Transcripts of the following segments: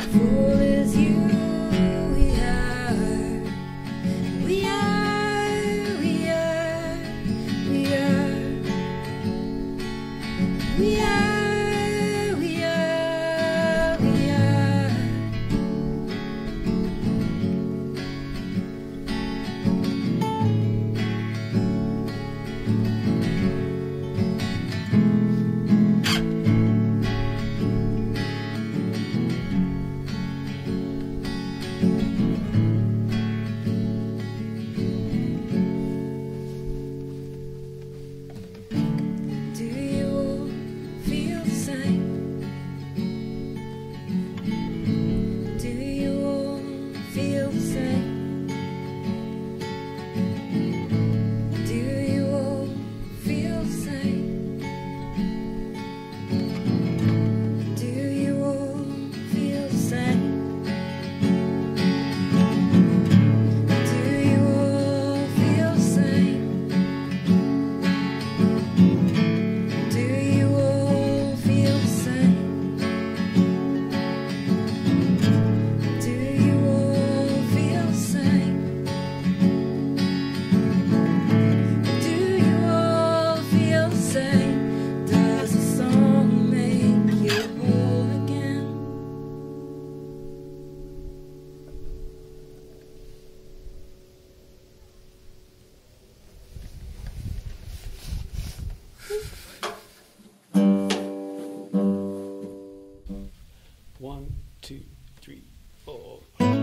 1, 2, 3, 4.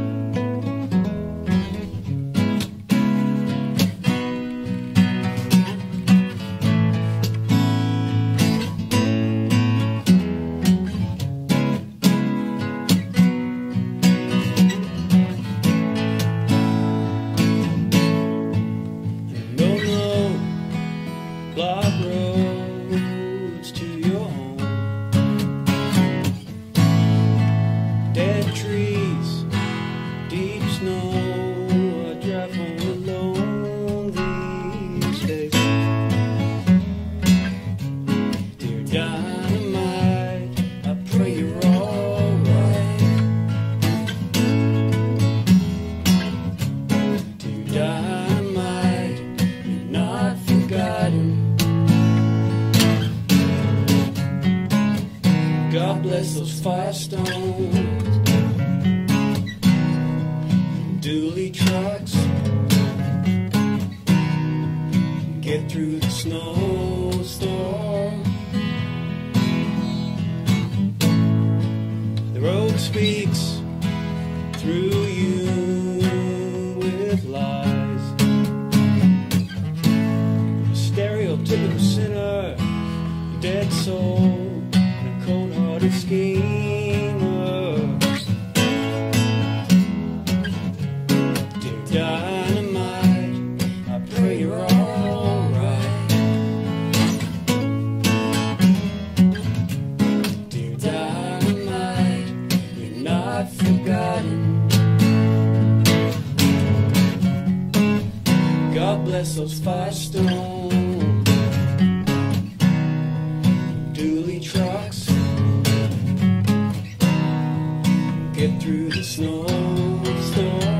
God bless those firestones, dually trucks, get through the snowstorm. The road speaks through you with lies. You're a stereotypical sinner, dead soul, cold-hearted schemer. Dear Dynamite, I pray you're alright. Dear Dynamite, you're not forgotten. God bless those firestones, dually trucks, get through the snowstorm.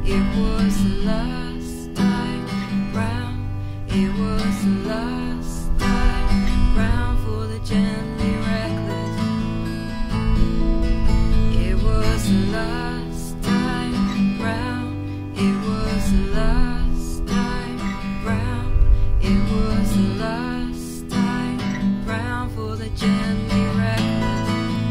It was the last time round. It was the last time round for the gently reckless. It was the last time round. It was the last time round. It was the last time round for the gently reckless.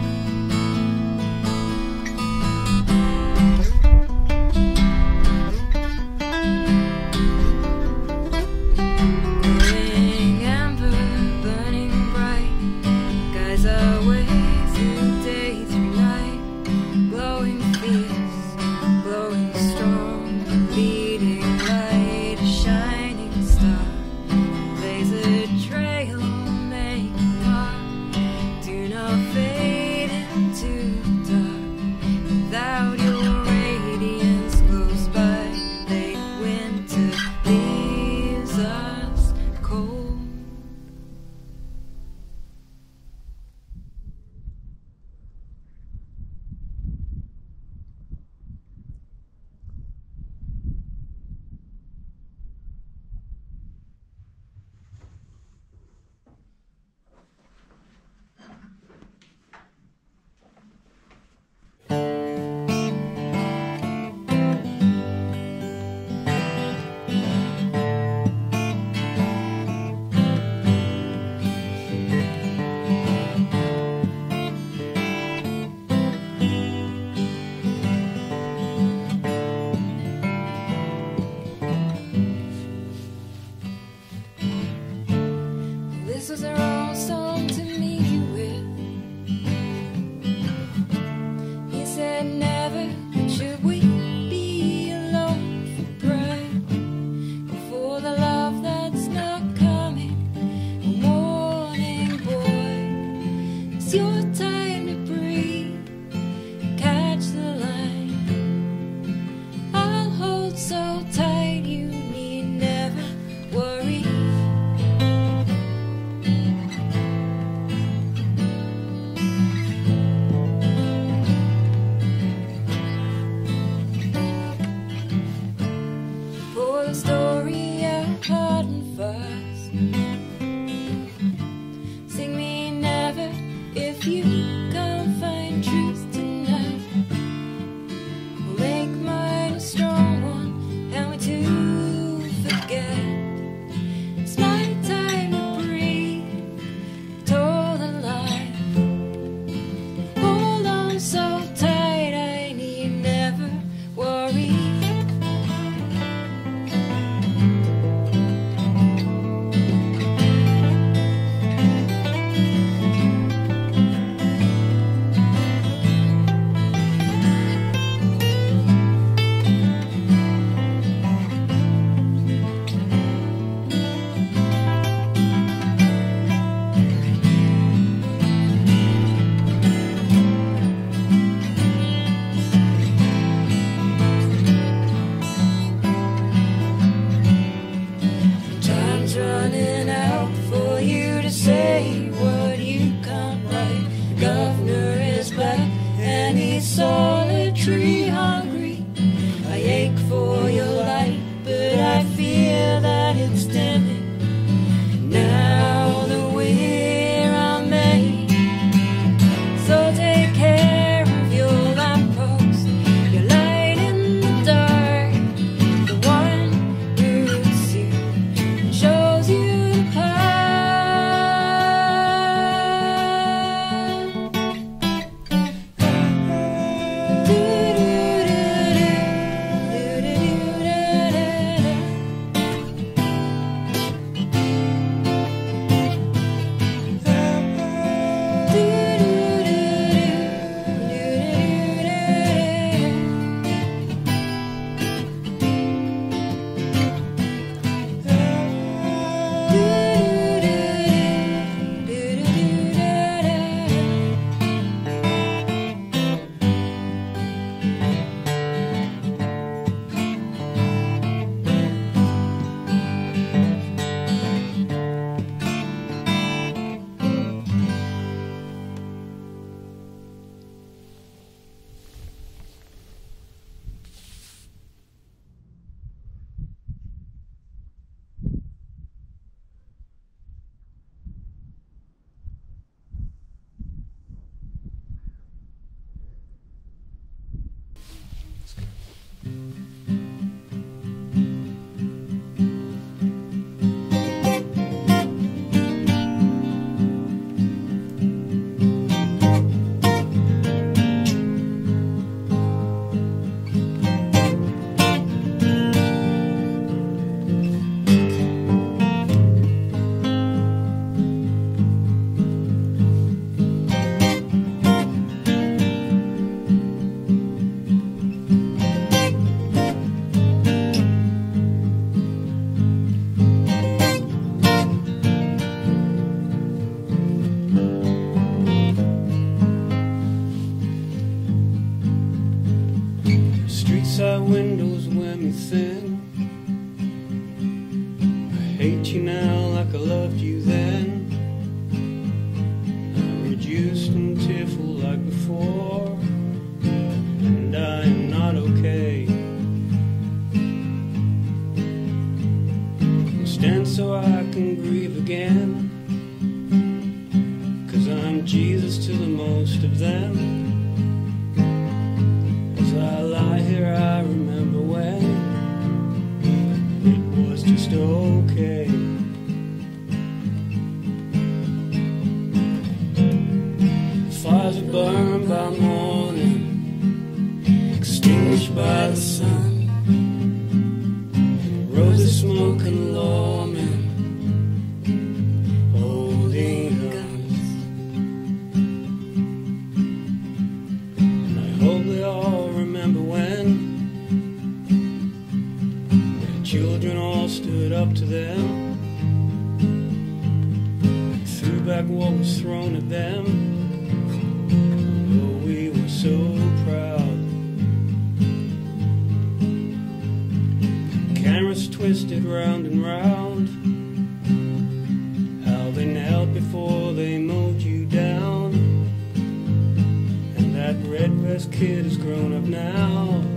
Glowing amber, burning bright, guides our way through day, through night. Glowing fierce, glowing strong, leading light, a shining star. Blaze a trail, make a mark. Do not fade into the dark. Without your radiance close by, late winter leaves us cold. This was a wrong song to meet you with. He said never should we be alone for pride, for the love that's not coming. A warning, boy, it's your time to breathe. Catch the line. I'll hold so tight, you need never worry. For the story of hard and fast, sing me never if you can't find truth tonight. We'll make mine a strong one, and we was women thin. I hate you now like I loved you then. I'm reduced and tearful like before, and I am not okay. Stand so I can grieve again, 'cause I'm Jesus to the most of them. As I lie here I remember when it was just okay. The fires are burned by morning, extinguished by the sun. Roses smoke and lawmen holding guns. And I hope they all remember when their children all stood up to them and threw back what was thrown at them. Oh, we were so proud. Cameras twisted round and round, how they knelt before they mowed you down. And that red-vest kid has grown up now,